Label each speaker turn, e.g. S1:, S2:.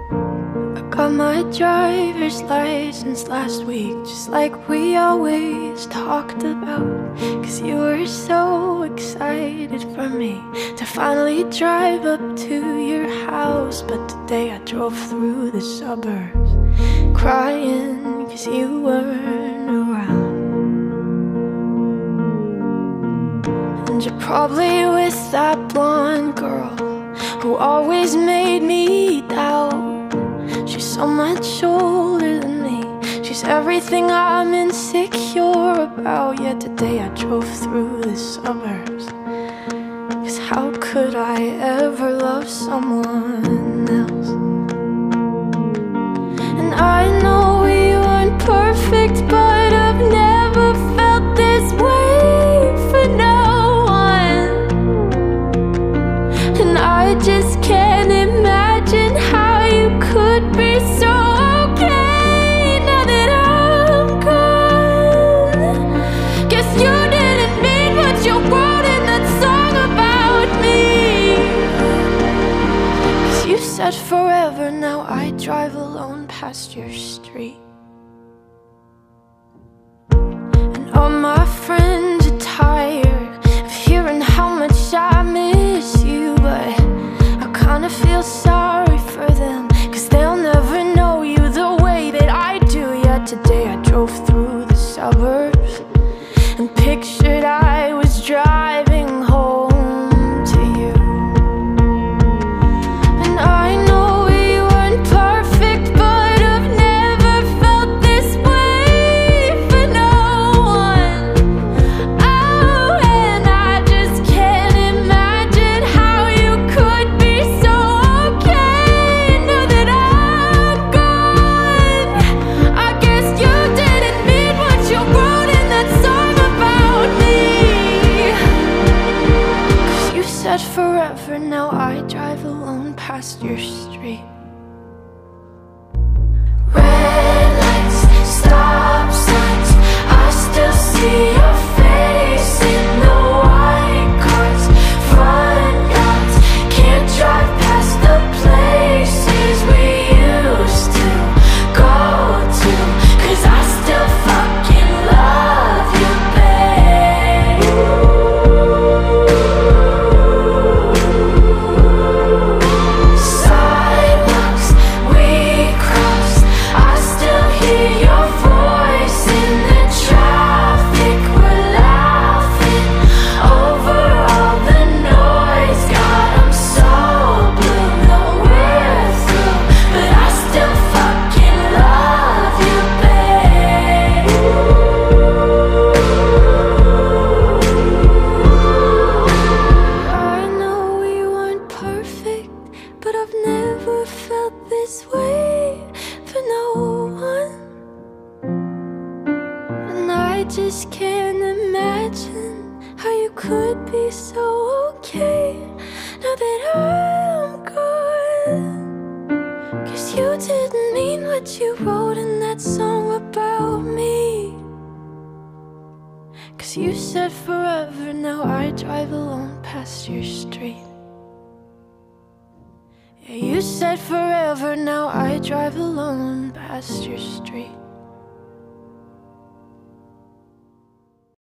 S1: I got my driver's license last week, just like we always talked about. Cause you were so excited for me to finally drive up to your house. But today I drove through the suburbs crying cause you weren't around. And you're probably with that blonde girl who always made me doubt. She's so much older than me, she's everything I'm insecure about. Yet today I drove through the suburbs, cause how could I ever love someone else? And I know we weren't perfect, but I've never felt this way for no one. And I just can't imagine how you could be so okay now that I'm gone. Guess you didn't mean what you wrote in that song about me. Cause you said forever, now I drive alone past your street. And all my friends are tired of hearing how much I miss you, but I kinda feel sorry for them, cause they'll never know you the way that I do. Yet today I drove through the suburbs and pictured I was driving home to you. And I know we weren't perfect, but I've never felt this way for no one. Oh, and I just can't imagine how you could be so okay now that I'm gone. I guess you didn't mean what you wrote in that song about me. Cause you said forever, now I drive alone past your street. Red lights, stop signs, I still see your face in the white cars, front yards. Can't drive past the places we used to go to, cause I still fucking love you, babe. Sidewalks we crossed, I still hear your voice in the traffic. We're laughing over all the noise. God, I'm so blue that we're through, but I still fucking love you, babe. I know we weren't perfect, but I've never felt this way for no one. And I just can't imagine how you could be so okay now that I'm gone. Cause you didn't mean what you wrote in that song about me. Cause you said forever, now I drive alone past your street. Yeah, you said forever, now I drive alone past your street.